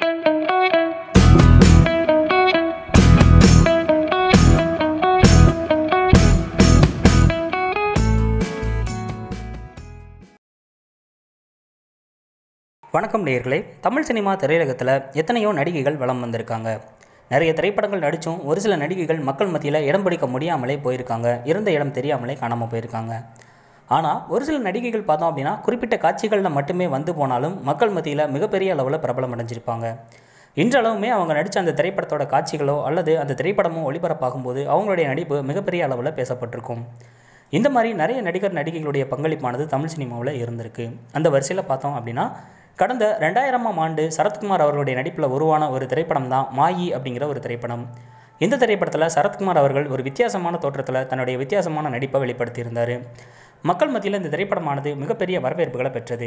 வணக்கம் நேயர்களே. தமிழ் சினிமா திரையுலகத்தில் எத்தனையோ நடிகைகள் வலம் வந்திருக்காங்க. நிறைய திரைப்படங்கள் நடித்தும் ஒரு சில நடிகைகள் மக்கள் மத்தியில் இடம் பிடிக்க முடியாமலே போயிருக்காங்க. இருந்த இடம் தெரியாமலே காணாமல் போயிருக்காங்க. ஆனால் ஒரு சில நடிகைகள் பார்த்தோம் அப்படின்னா குறிப்பிட்ட காட்சிகளில் மட்டுமே வந்து போனாலும் மக்கள் மத்தியில் மிகப்பெரிய அளவில் பிரபலம் அடைஞ்சிருப்பாங்க. இன்றளவுமே அவங்க நடித்த அந்த திரைப்படத்தோட காட்சிகளோ அல்லது அந்த திரைப்படமோ ஒளிபரப்பாகும்போது அவங்களுடைய நடிப்பு மிகப்பெரிய அளவில் பேசப்பட்டிருக்கும். இந்த மாதிரி நிறைய நடிகர் நடிகைகளுடைய பங்களிப்பானது தமிழ் சினிமாவில் இருந்திருக்கு. அந்த வரிசையில் பார்த்தோம் அப்படின்னா கடந்த 2000ஆம் ஆண்டு சரத்குமார் அவர்களுடைய நடிப்பில் உருவான ஒரு திரைப்படம் தான் மாயி அப்படிங்கிற ஒரு திரைப்படம். இந்த திரைப்படத்தில் சரத்குமார் அவர்கள் ஒரு வித்தியாசமான தோற்றத்தில் தன்னுடைய வித்தியாசமான நடிப்பை வெளிப்படுத்தியிருந்தார். மக்கள் மத்தியில் இந்த திரைப்படமானது மிகப்பெரிய வரவேற்புகளை பெற்றது.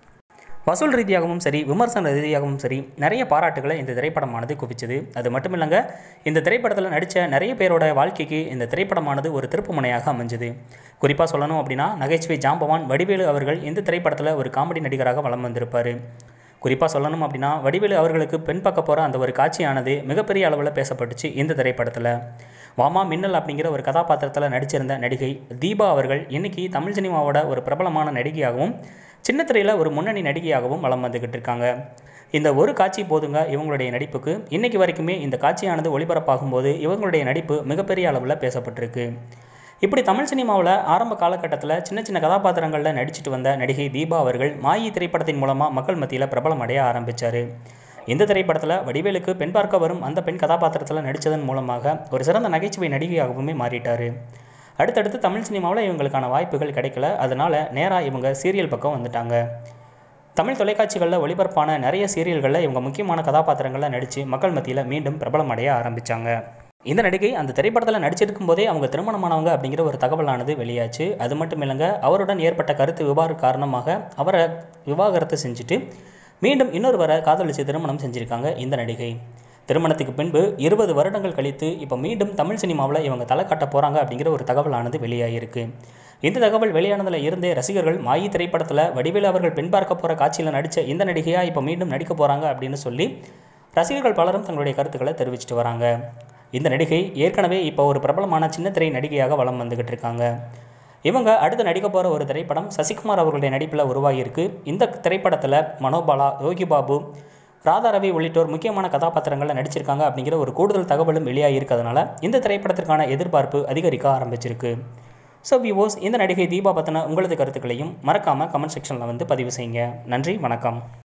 வசூல் ரீதியாகவும் சரி, விமர்சன ரீதியாகவும் சரி, நிறைய பாராட்டுகளை இந்த திரைப்படமானது குவிச்சது. அது மட்டும் இல்லைங்க, இந்த திரைப்படத்தில் நடித்த நிறைய பேரோட வாழ்க்கைக்கு இந்த திரைப்படமானது ஒரு திருப்புமுனையாக அமைஞ்சது. குறிப்பாக சொல்லணும் அப்படின்னா நகைச்சுவை ஜாம்பவான் வடிவேலு அவர்கள் இந்த திரைப்படத்தில் ஒரு காமெடி நடிகராக வலம் வந்திருப்பார். குறிப்பாக சொல்லணும் அப்படின்னா வடிவேலு அவர்களுக்கு பெண் பார்க்க போகிற அந்த ஒரு காட்சியானது மிகப்பெரிய அளவில் பேசப்பட்டுச்சு இந்த திரைப்படத்தில். வாமா மின்னல் அப்படிங்கிற ஒரு கதாபாத்திரத்தில் நடிச்சிருந்த நடிகை தீபா அவர்கள் இன்றைக்கி தமிழ் சினிமாவோட ஒரு பிரபலமான நடிகையாகவும் சின்ன திரையில் ஒரு முன்னணி நடிகையாகவும் வலம் வந்துக்கிட்டு இருக்காங்க. இந்த ஒரு காட்சி போதுங்க இவங்களுடைய நடிப்புக்கு. இன்றைக்கி வரைக்குமே இந்த காட்சியானது ஒளிபரப்பாகும்போது இவங்களுடைய நடிப்பு மிகப்பெரிய அளவில் பேசப்பட்டிருக்கு. இப்படி தமிழ் சினிமாவில் ஆரம்ப காலகட்டத்தில் சின்ன சின்ன கதாபாத்திரங்களில் நடிச்சிட்டு வந்த நடிகை தீபா அவர்கள் மாயி திரைப்படத்தின் மூலமாக மக்கள் மத்தியில் பிரபலம் அடைய ஆரம்பித்தார். இந்த திரைப்படத்தில் வடிவேலுக்கு பெண் பார்க்க வரும் அந்த பெண் கதாபாத்திரத்தில் நடித்ததன் மூலமாக ஒரு சிறந்த நகைச்சுவை நடிகையாகவுமே மாறிட்டார். அடுத்தடுத்து தமிழ் சினிமாவில் இவங்களுக்கான வாய்ப்புகள் கிடைக்கல. அதனால் நேராக இவங்க சீரியல் பக்கம் வந்துட்டாங்க. தமிழ் தொலைக்காட்சிகளில் ஒளிபரப்பான நிறைய சீரியல்களில் இவங்க முக்கியமான கதாபாத்திரங்களில் நடித்து மக்கள் மத்தியில் மீண்டும் பிரபலம் அடைய ஆரம்பித்தாங்க. இந்த நடிகை அந்த திரைப்படத்தில் நடிச்சிருக்கும் போதே அவங்க திருமணமானவங்க அப்படிங்கிற ஒரு தகவலானது வெளியாச்சு. அது மட்டும் இல்லைங்க, அவருடன் ஏற்பட்ட கருத்து விவாத காரணமாக அவரை விவாகரத்து செஞ்சுட்டு மீண்டும் இன்னொருவரை காதலித்து திருமணம் செஞ்சுருக்காங்க இந்த நடிகை. திருமணத்துக்கு பின்பு 20 வருடங்கள் கழித்து இப்போ மீண்டும் தமிழ் சினிமாவில் இவங்க தலை காட்ட போகிறாங்க அப்படிங்கிற ஒரு தகவலானது வெளியாகிருக்கு. இந்த தகவல் வெளியானதில் இருந்தே ரசிகர்கள் மாயி திரைப்படத்தில் வடிவேலு அவர்கள் பெண் பார்க்க போகிற காட்சியில் நடித்த இந்த நடிகையாக இப்போ மீண்டும் நடிக்க போகிறாங்க அப்படின்னு சொல்லி ரசிகர்கள் பலரும் தங்களுடைய கருத்துக்களை தெரிவிச்சிட்டு வராங்க. இந்த நடிகை ஏற்கனவே இப்போ ஒரு பிரபலமான சின்ன திரை நடிகையாக வலம் வந்துக்கிட்டு இருக்காங்க. இவங்க அடுத்து நடிக்க போகிற ஒரு திரைப்படம் சசிகுமார் அவர்களுடைய நடிப்பில் உருவாகியிருக்கு. இந்த திரைப்படத்தில் மனோபாலா, யோகி பாபு, ராதா ரவி உள்ளிட்டோர் முக்கியமான கதாபாத்திரங்களில் நடிச்சிருக்காங்க அப்படிங்கிற ஒரு கூடுதல் தகவலும் வெளியாக இருக்கிறதுனால இந்த திரைப்படத்திற்கான எதிர்பார்ப்பு அதிகரிக்க ஆரம்பிச்சிருக்கு. ஸோ வியூவர்ஸ், இந்த நடிகை தீபா பற்றின உங்களது கருத்துக்களையும் மறக்காமல் கமெண்ட் செக்ஷனில் வந்து பதிவு செய்யுங்க. நன்றி, வணக்கம்.